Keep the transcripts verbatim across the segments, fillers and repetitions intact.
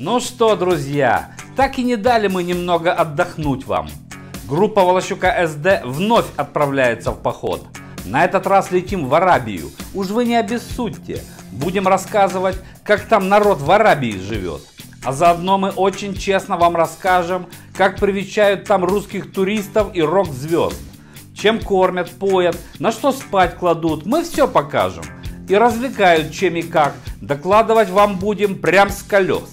Ну что, друзья, так и не дали мы немного отдохнуть вам. Группа Волощука эс дэ вновь отправляется в поход. На этот раз летим в Арабию. Уж вы не обессудьте. Будем рассказывать, как там народ в Арабии живет. А заодно мы очень честно вам расскажем, как привечают там русских туристов и рок-звезд. Чем кормят, поят, на что спать кладут, мы все покажем. И развлекают чем и как. Докладывать вам будем прям с колес.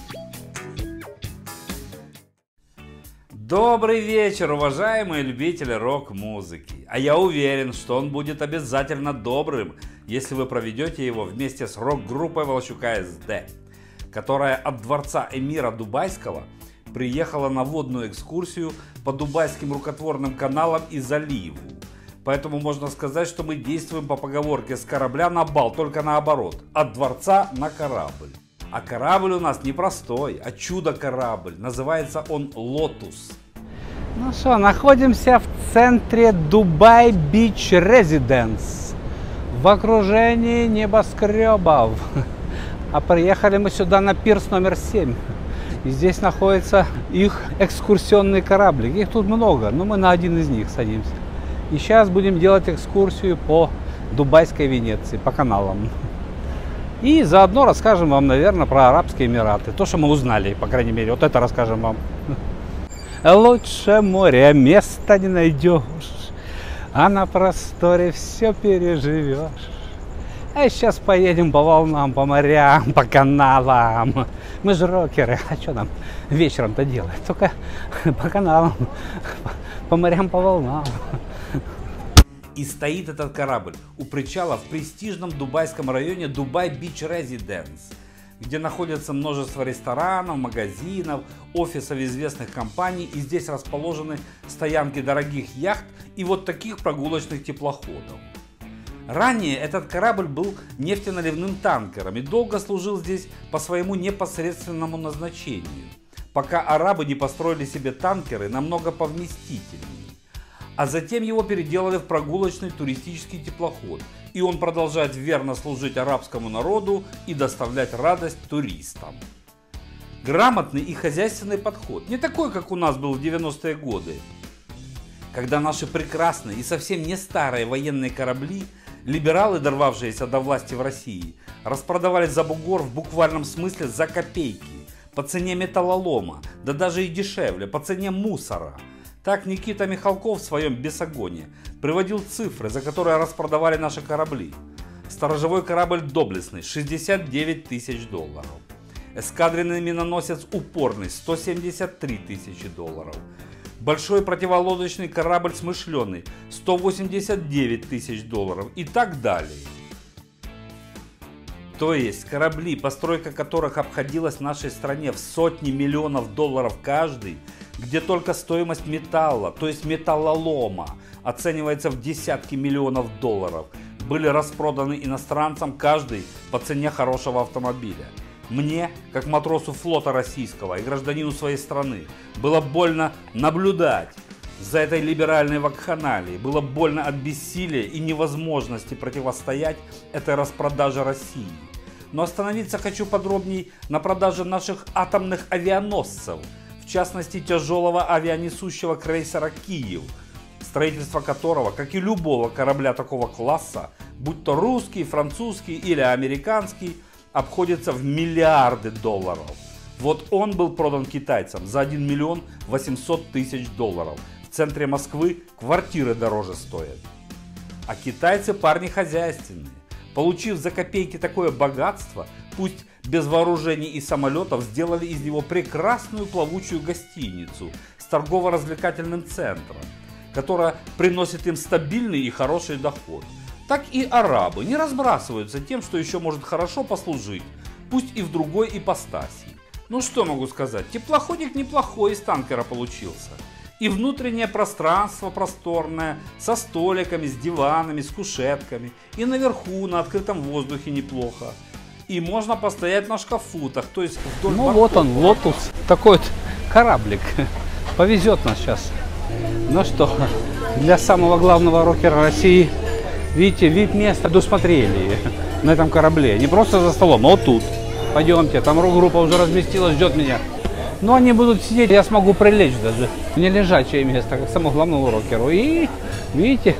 Добрый вечер, уважаемые любители рок-музыки. А я уверен, что он будет обязательно добрым, если вы проведете его вместе с рок-группой Волощука эс дэ, которая от дворца эмира Дубайского приехала на водную экскурсию по дубайским рукотворным каналам и заливу. Поэтому можно сказать, что мы действуем по поговорке «с корабля на бал», только наоборот, от дворца на корабль. А корабль у нас не простой, а чудо-корабль. Называется он «Лотус». Ну что, находимся в центре Дубай Бич Резиденс, в окружении небоскребов. А приехали мы сюда на пирс номер семь. И здесь находится их экскурсионный кораблик. Их тут много, но мы на один из них садимся. И сейчас будем делать экскурсию по Дубайской Венеции, по каналам. И заодно расскажем вам, наверное, про Арабские Эмираты. То, что мы узнали, по крайней мере. Вот это расскажем вам. Лучше моря места не найдешь, а на просторе все переживешь. А сейчас поедем по волнам, по морям, по каналам. Мы же рокеры, а что нам вечером-то делать? Только по каналам, по морям, по волнам. И стоит этот корабль у причала в престижном дубайском районе Дубай Бич Резиденс, где находится множество ресторанов, магазинов, офисов известных компаний, и здесь расположены стоянки дорогих яхт и вот таких прогулочных теплоходов. Ранее этот корабль был нефтеналивным танкером и долго служил здесь по своему непосредственному назначению, пока арабы не построили себе танкеры намного повместительнее. А затем его переделали в прогулочный туристический теплоход, и он продолжает верно служить арабскому народу и доставлять радость туристам. Грамотный и хозяйственный подход, не такой, как у нас был в девяностые годы, когда наши прекрасные и совсем не старые военные корабли, либералы, дорвавшиеся до власти в России, распродавались за бугор в буквальном смысле за копейки, по цене металлолома, да даже и дешевле, по цене мусора. Так Никита Михалков в своем «Бесогоне» приводил цифры, за которые распродавали наши корабли. Сторожевой корабль «Доблестный» – шестьдесят девять тысяч долларов. Эскадренный миноносец «Упорный» – сто семьдесят три тысячи долларов. Большой противолодочный корабль «Смышленый» – сто восемьдесят девять тысяч долларов и так далее. То есть корабли, постройка которых обходилась в нашей стране в сотни миллионов долларов каждый, где только стоимость металла, то есть металлолома, оценивается в десятки миллионов долларов, были распроданы иностранцам каждый по цене хорошего автомобиля. Мне, как матросу флота российского и гражданину своей страны, было больно наблюдать за этой либеральной вакханалией, было больно от бессилия и невозможности противостоять этой распродаже России. Но остановиться хочу подробней на продаже наших атомных авианосцев, в частности тяжелого авианесущего крейсера «Киев», строительство которого, как и любого корабля такого класса, будь то русский, французский или американский, обходится в миллиарды долларов. Вот он был продан китайцам за один миллион восемьсот тысяч долларов. В центре Москвы квартиры дороже стоят. А китайцы парни хозяйственные. Получив за копейки такое богатство, пусть без вооружений и самолетов, сделали из него прекрасную плавучую гостиницу с торгово-развлекательным центром, которая приносит им стабильный и хороший доход. Так и арабы не разбрасываются тем, что еще может хорошо послужить, пусть и в другой ипостаси. Ну что могу сказать, теплоходик неплохой из танкера получился. И внутреннее пространство просторное, со столиками, с диванами, с кушетками. И наверху, на открытом воздухе неплохо. И можно постоять на шкафутах, то есть вдоль Ну бортов. вот он, Лотус, такой вот кораблик. Повезет нас сейчас. Ну что, для самого главного рокера России, видите, вид места досмотрели на этом корабле. Не просто за столом, а вот тут. Пойдемте, там группа уже разместилась, ждет меня. Но они будут сидеть, я смогу прилечь даже. Не лежачее место, как самому главному рокеру. И, видите,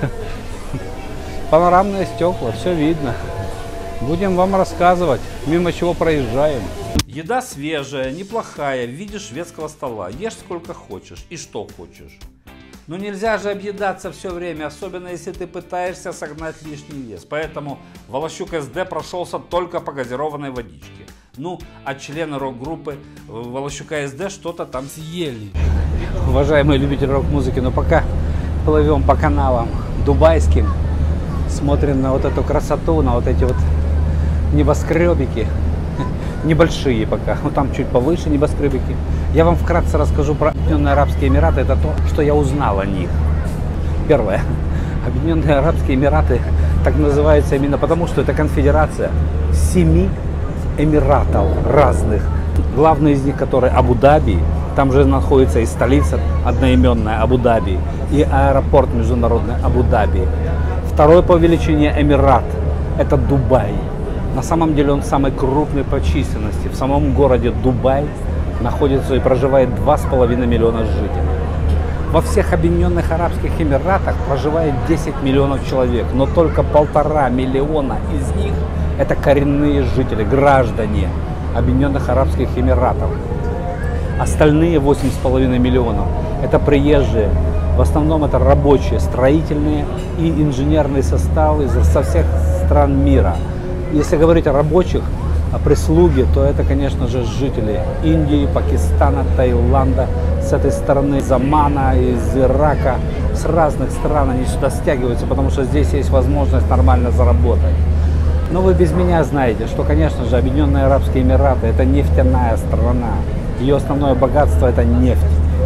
панорамные стекла, все видно. Будем вам рассказывать, мимо чего проезжаем. Еда свежая, неплохая, в виде шведского стола. Ешь сколько хочешь и что хочешь. Но нельзя же объедаться все время, особенно если ты пытаешься согнать лишний вес. Поэтому Волощук эс дэ прошелся только по газированной водичке. Ну, а члены рок-группы Волощука эс дэ что-то там съели. Уважаемые любители рок-музыки, но пока плывем по каналам дубайским, смотрим на вот эту красоту, на вот эти вот небоскребики. Небольшие пока, ну там чуть повыше небоскребики. Я вам вкратце расскажу про Объединенные Арабские Эмираты. Это то, что я узнал о них. Первое. Объединенные Арабские Эмираты так называются именно потому, что это конфедерация семи эмиратов разных. Главный из них, который Абу-Даби. Там же находится и столица одноименная Абу-Даби, и аэропорт международный Абу-Даби. Второй по величине эмират – это Дубай. На самом деле он самый крупный по численности. В самом городе Дубай находится и проживает два с половиной миллиона жителей. Во всех Объединенных Арабских Эмиратах проживает десять миллионов человек, но только полтора миллиона из них это коренные жители, граждане Объединенных Арабских Эмиратов. Остальные восемь с половиной миллионов это приезжие. В основном это рабочие, строительные и инженерные составы со всех стран мира. Если говорить о рабочих, о прислуге, то это, конечно же, жители Индии, Пакистана, Таиланда, с этой стороны из Омана, из Ирака, с разных стран они сюда стягиваются, потому что здесь есть возможность нормально заработать. Но вы без меня знаете, что, конечно же, Объединенные Арабские Эмираты – это нефтяная страна. Ее основное богатство – это нефть.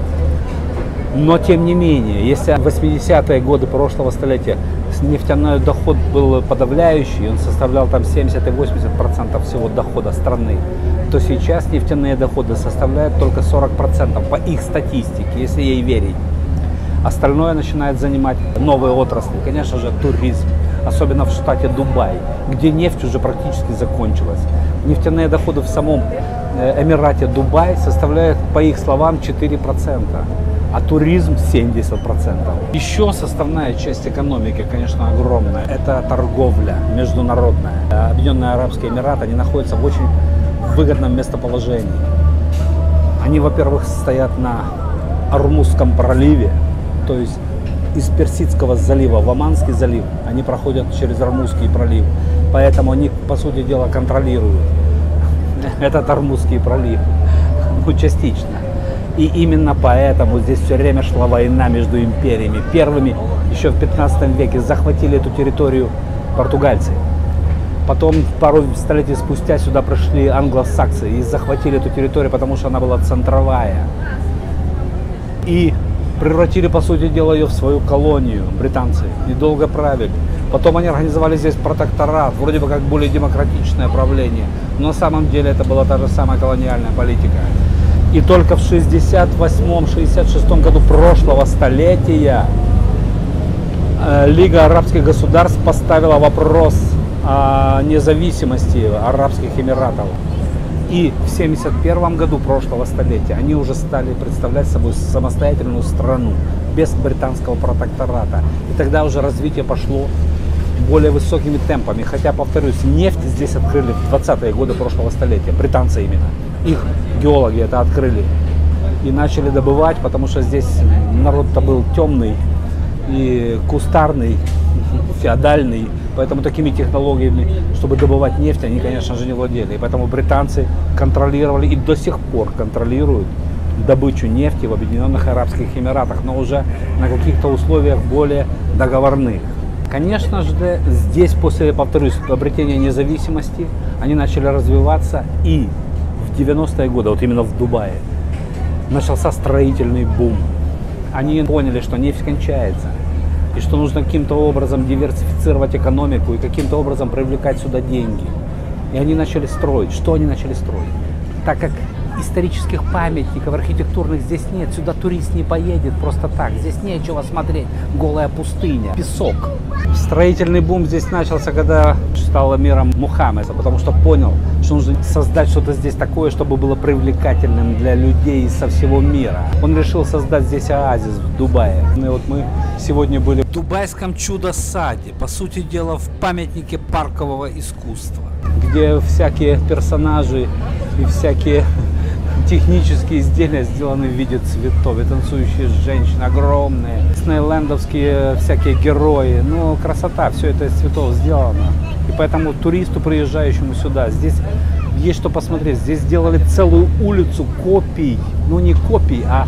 Но, тем не менее, если в восьмидесятые годы прошлого столетия нефтяной доход был подавляющий, он составлял там семьдесят-восемьдесят процентов всего дохода страны, то сейчас нефтяные доходы составляют только сорок процентов по их статистике, если ей верить. Остальное начинает занимать новые отрасли, конечно же, туризм, особенно в штате Дубай, где нефть уже практически закончилась. Нефтяные доходы в самом Эмирате Дубай составляют, по их словам, четыре процента. А туризм семьдесят процентов. Еще составная часть экономики, конечно, огромная. Это торговля международная. Объединенные Арабские Эмираты, они находятся в очень выгодном местоположении. Они, во-первых, стоят на Ормузском проливе, то есть из Персидского залива в Оманский залив. Они проходят через Ормузский пролив. Поэтому они, по сути дела, контролируют этот Ормузский пролив. Ну, частично. И именно поэтому здесь все время шла война между империями. Первыми еще в пятнадцатом веке захватили эту территорию португальцы. Потом пару столетий спустя сюда пришли англосаксы и захватили эту территорию, потому что она была центровая. И превратили, по сути дела, ее в свою колонию, британцы. И долго правили. Потом они организовали здесь протекторат, вроде бы как более демократичное правление. Но на самом деле это была та же самая колониальная политика. И только в шестьдесят восьмом — шестьдесят шестом году прошлого столетия Лига арабских государств поставила вопрос о независимости Арабских Эмиратов. И в семьдесят первом году прошлого столетия они уже стали представлять собой самостоятельную страну без британского протектората. И тогда уже развитие пошло более высокими темпами. Хотя, повторюсь, нефть здесь открыли в двадцатые годы прошлого столетия, британцы именно. Их геологи это открыли и начали добывать, потому что здесь народ-то был темный и кустарный, феодальный, поэтому такими технологиями, чтобы добывать нефть, они, конечно же, не владели. И поэтому британцы контролировали и до сих пор контролируют добычу нефти в Объединенных Арабских Эмиратах, но уже на каких-то условиях более договорных. Конечно же, здесь после, повторюсь, обретения независимости они начали развиваться, и в девяностые годы, вот именно в Дубае, начался строительный бум. Они поняли, что нефть кончается, и что нужно каким-то образом диверсифицировать экономику и каким-то образом привлекать сюда деньги. И они начали строить. Что они начали строить? Так как исторических памятников архитектурных здесь нет, сюда турист не поедет просто так. Здесь нечего смотреть. Голая пустыня, песок. Строительный бум здесь начался, когда стал миром Мухаммед, потому что понял, что нужно создать что-то здесь такое, чтобы было привлекательным для людей со всего мира. Он решил создать здесь оазис в Дубае. И вот мы сегодня были в дубайском чудо-саде, по сути дела в памятнике паркового искусства, где всякие персонажи и всякие технические изделия сделаны в виде цветов, и танцующие женщины огромные, диснейлендовские всякие герои. Ну, красота, все это из цветов сделано. И поэтому туристу, приезжающему сюда, здесь есть что посмотреть. Здесь сделали целую улицу копий, ну не копий, а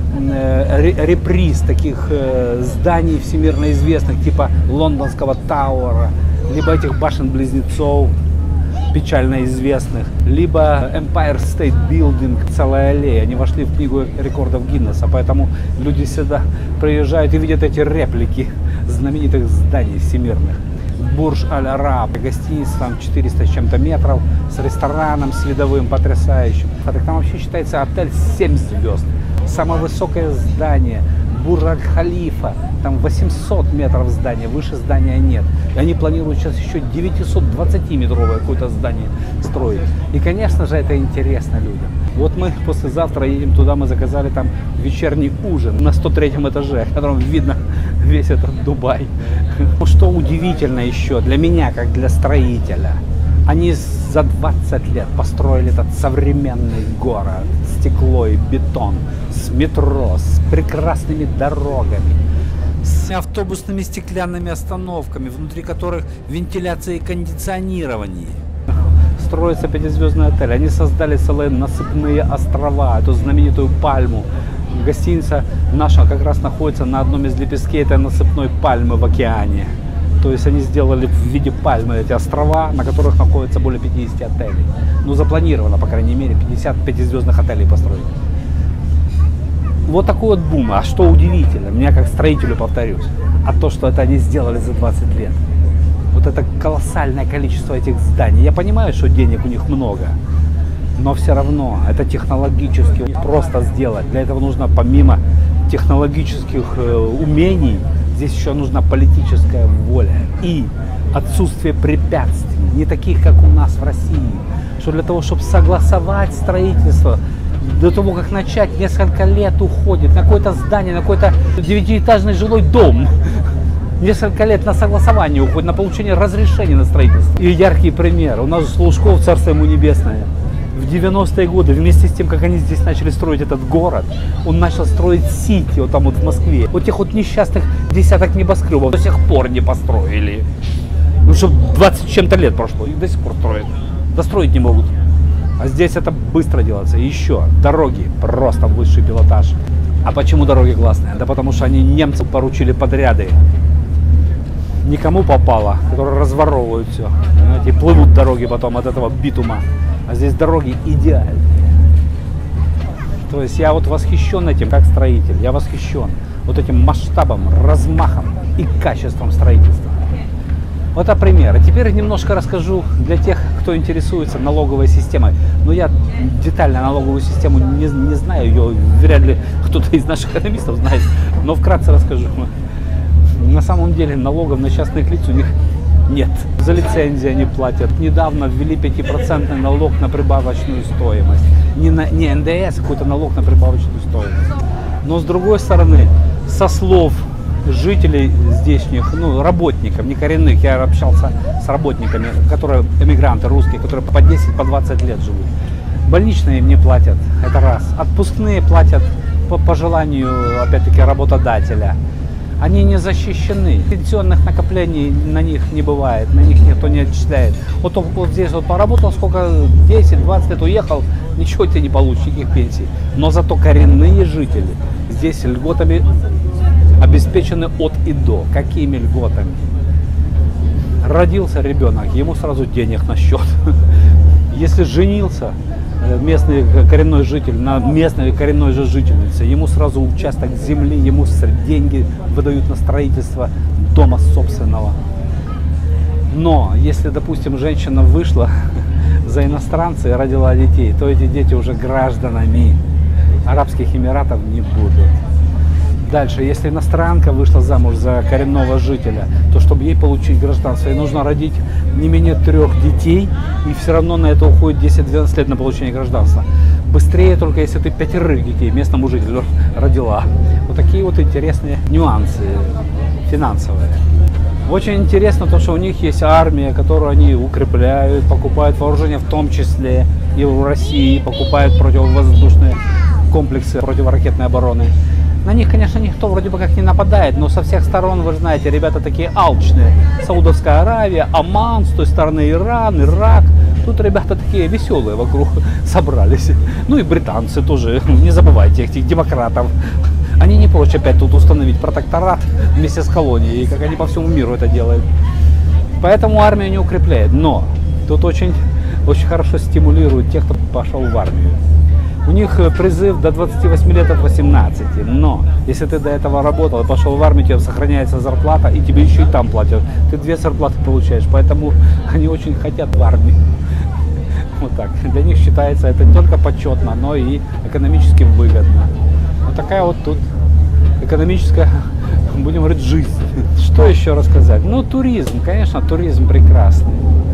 э, реприз таких э, зданий всемирно известных, типа лондонского Тауэра, либо этих башен-близнецов, печально известных, либо Empire State Building, целая аллея. Они вошли в книгу рекордов Гиннесса, поэтому люди сюда приезжают и видят эти реплики знаменитых зданий всемирных. Бурдж Аль-Араб, гостиница там четыреста с чем-то метров, с рестораном, с видовым, потрясающим. А так там вообще считается отель семь звезд. Самое высокое здание, Бурдж Аль-Халифа, там восемьсот метров здания, выше здания нет. И они планируют сейчас еще девятисотдвадцатиметровое какое-то здание строить. И, конечно же, это интересно людям. Вот мы послезавтра едем туда, мы заказали там вечерний ужин на сто третьем этаже, в котором видно весь этот Дубай. Что удивительно еще для меня, как для строителя, они за двадцать лет построили этот современный город, стекло и бетон, с метро, с прекрасными дорогами, с автобусными стеклянными остановками, внутри которых вентиляция и кондиционирование. Строится пятизвездный отель. Они создали целые насыпные острова, эту знаменитую пальму. Гостиница наша как раз находится на одном из лепесткей этой насыпной пальмы в океане. То есть они сделали в виде пальмы эти острова, на которых находится более пятидесяти отелей. Ну, запланировано, по крайней мере, пятьдесят пятизвездных отелей построить. Вот такой вот бум. А что удивительно, меня как строителю, повторюсь, а то, что это они сделали за двадцать лет. Вот это колоссальное количество этих зданий. Я понимаю, что денег у них много, но все равно это технологически просто сделать. Для этого нужно, помимо технологических э, умений, здесь еще нужна политическая воля и отсутствие препятствий, не таких, как у нас в России. Что для того, чтобы согласовать строительство, до того, как начать, несколько лет уходит на какое-то здание, на какой-то девятиэтажный жилой дом. Несколько лет на согласование уходит, на получение разрешения на строительство. И яркий пример. У нас Лужков, царство ему небесное, в девяностые годы, вместе с тем, как они здесь начали строить этот город, он начал строить Сити, вот там вот в Москве. Вот тех вот несчастных десяток небоскребов до сих пор не построили. Ну, что двадцать с чем-то лет прошло, и до сих пор строят. Достроить не могут. А здесь это быстро делается. И еще дороги, просто высший пилотаж. А почему дороги классные? Да потому что они немцам поручили подряды. Никому попало, которые разворовывают все. Знаете, плывут дороги потом от этого битума. А здесь дороги идеальные. То есть я вот восхищен этим, как строитель. Я восхищен вот этим масштабом, размахом и качеством строительства. Вот это пример. И теперь немножко расскажу для тех, кто интересуется налоговой системой. Но я детально налоговую систему не, не знаю, ее вряд ли кто-то из наших экономистов знает. Но вкратце расскажу. На самом деле налогов на частных лиц у них нет. За лицензии они платят. Недавно ввели пятипроцентный налог на прибавочную стоимость. Не, на, не эн дэ эс, какой-то налог на прибавочную стоимость. Но с другой стороны, со слов жителей здешних, ну, работников, не коренных, я общался с работниками, которые эмигранты русские, которые по десять, по двадцать лет живут. Больничные им не платят, это раз. Отпускные платят по, по желанию, опять-таки, работодателя. Они не защищены. Пенсионных накоплений на них не бывает, на них никто не отчисляет. Вот, вот здесь вот поработал сколько, десять-двадцать лет, уехал, ничего ты не получишь, никаких пенсий. Но зато коренные жители здесь льготами обеспечены от и до. Какими льготами? Родился ребенок, ему сразу денег на счет. Если женился местный коренной житель на местной коренной же жительнице, ему сразу участок земли, ему деньги выдают на строительство дома собственного. Но если, допустим, женщина вышла за иностранца и родила детей, то эти дети уже гражданами Арабских Эмиратов не будут. Дальше, если иностранка вышла замуж за коренного жителя, то чтобы ей получить гражданство, ей нужно родить не менее трех детей, и все равно на это уходит десять-двенадцать лет на получение гражданства. Быстрее только если ты пятерых детей местному жителю родила. Вот такие вот интересные нюансы финансовые. Очень интересно то, что у них есть армия, которую они укрепляют, покупают вооружение, в том числе и в России, покупают противовоздушные комплексы противоракетной обороны. На них, конечно, никто вроде бы как не нападает, но со всех сторон, вы знаете, ребята такие алчные. Саудовская Аравия, Оман, с той стороны Иран, Ирак. Тут ребята такие веселые вокруг собрались. Ну и британцы тоже, не забывайте этих демократов. Они не прочь опять тут установить протекторат вместе с колонией, как они по всему миру это делают. Поэтому армию не укрепляет. Но тут очень, очень хорошо стимулируют тех, кто пошел в армию. У них призыв до двадцати восьми лет от восемнадцати. Но если ты до этого работал и пошел в армию, тебе сохраняется зарплата, и тебе еще и там платят. Ты две зарплаты получаешь. Поэтому они очень хотят в армию. Вот так. Для них считается это не только почетно, но и экономически выгодно. Вот такая вот тут экономическая, будем говорить, жизнь. Что еще рассказать? Ну, туризм, конечно, туризм прекрасный.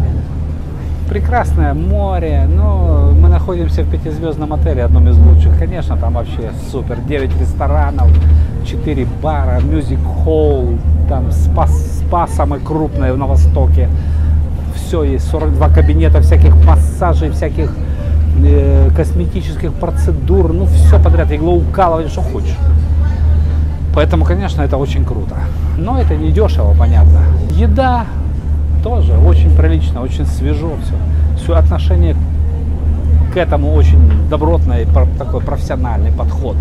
Прекрасное море, ну, мы находимся в пятизвездном отеле, одном из лучших. Конечно, там вообще супер. девять ресторанов, четыре бара, мюзик-холл, там спа, спа самое крупное на Востоке. Все есть, сорок два кабинета всяких массажей, всяких э, косметических процедур, ну, все подряд, иглоукалывание, что хочешь. Поэтому, конечно, это очень круто. Но это не дешево, понятно. Еда тоже очень прилично, очень свежо все. Все отношение к этому очень добротное, такой профессиональный подход.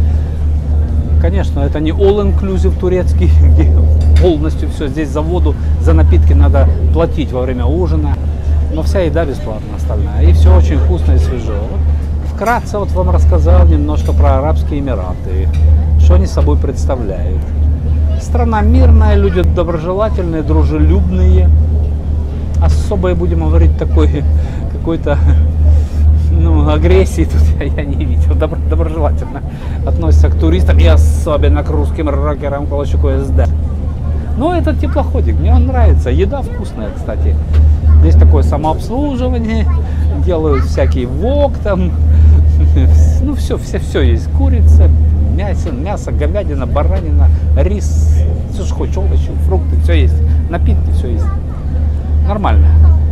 Конечно, это не all-inclusive турецкий, где полностью все здесь за воду, за напитки надо платить во время ужина. Но вся еда бесплатная остальная. И все очень вкусно и свежо. Вот вкратце вот вам рассказал немножко про Арабские Эмираты, что они собой представляют. Страна мирная, люди доброжелательные, дружелюбные. Особо, будем говорить, такой какой-то, ну, агрессии тут я, я не видел. Добро, доброжелательно относятся к туристам и особенно к русским рокерам Волощуку эс дэ. Но это теплоходик, мне он нравится. Еда вкусная, кстати. Здесь такое самообслуживание, делают всякий вок там. Ну, все, все, все есть. Курица, мясо, мясо, говядина, баранина, рис, все, что хочешь, овощи, фрукты, все есть. Напитки, все есть. Нормально.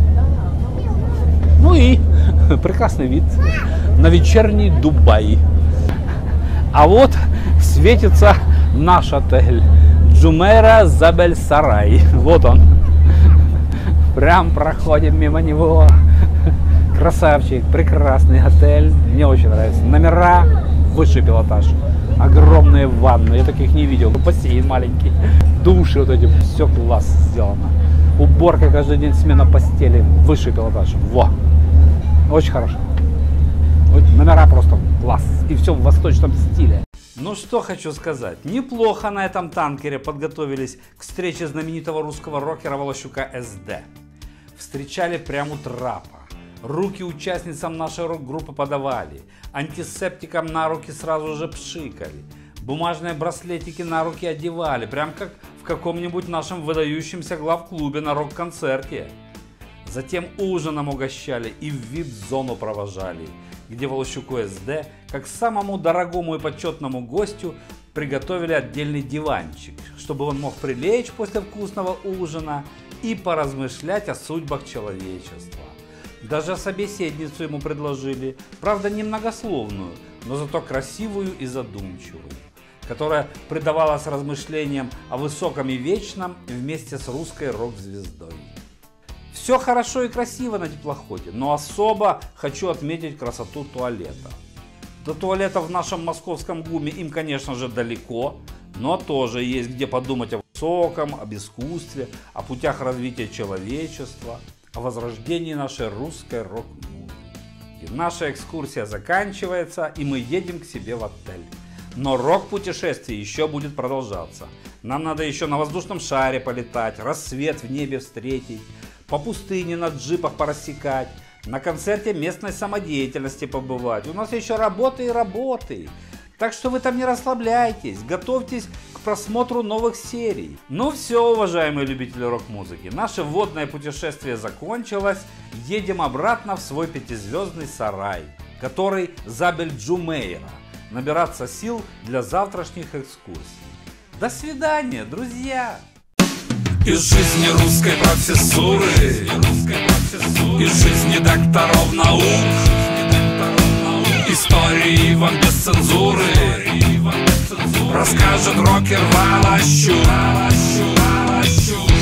Ну и прекрасный вид на вечерний Дубай. А вот светится наш отель Джумейра Забель Сарай. Вот он. Прям проходим мимо него. Красавчик, прекрасный отель. Мне очень нравится. Номера высший пилотаж. Огромные ванны. Я таких не видел. Бассейн маленький. Души вот эти. Все класс сделано. Уборка каждый день, смена постели. Высший пилотаж. Во. Очень хорошо. Номера просто класс. И все в восточном стиле. Ну что хочу сказать. Неплохо на этом танкере подготовились к встрече знаменитого русского рокера Волощука эс дэ. Встречали прямо у трапа. Руки участницам нашей рок-группы подавали. Антисептиком на руки сразу же пшикали. Бумажные браслетики на руки одевали. Прям как в каком-нибудь нашем выдающемся главклубе на рок-концерте. Затем ужином угощали и в вип-зону провожали, где Волощуку эс дэ, как самому дорогому и почетному гостю, приготовили отдельный диванчик, чтобы он мог прилечь после вкусного ужина и поразмышлять о судьбах человечества. Даже собеседницу ему предложили, правда немногословную, но зато красивую и задумчивую, которая предавалась размышлениям о высоком и вечном вместе с русской рок-звездой. Все хорошо и красиво на теплоходе, но особо хочу отметить красоту туалета. До туалета в нашем московском ГУМе им, конечно же, далеко, но тоже есть где подумать о высоком, об искусстве, о путях развития человечества, о возрождении нашей русской рок-музыки. Наша экскурсия заканчивается, и мы едем к себе в отель. Но рок-путешествие еще будет продолжаться. Нам надо еще на воздушном шаре полетать, рассвет в небе встретить, по пустыне на джипах порассекать, на концерте местной самодеятельности побывать. У нас еще работы и работы. Так что вы там не расслабляйтесь, готовьтесь к просмотру новых серий. Ну все, уважаемые любители рок-музыки, наше водное путешествие закончилось. Едем обратно в свой пятизвездный сарай, который Забель Джумейра. Набираться сил для завтрашних экскурсий. До свидания, друзья! Из жизни русской профессуры, из жизни докторов наук, истории вам без цензуры расскажет рокер Валащук.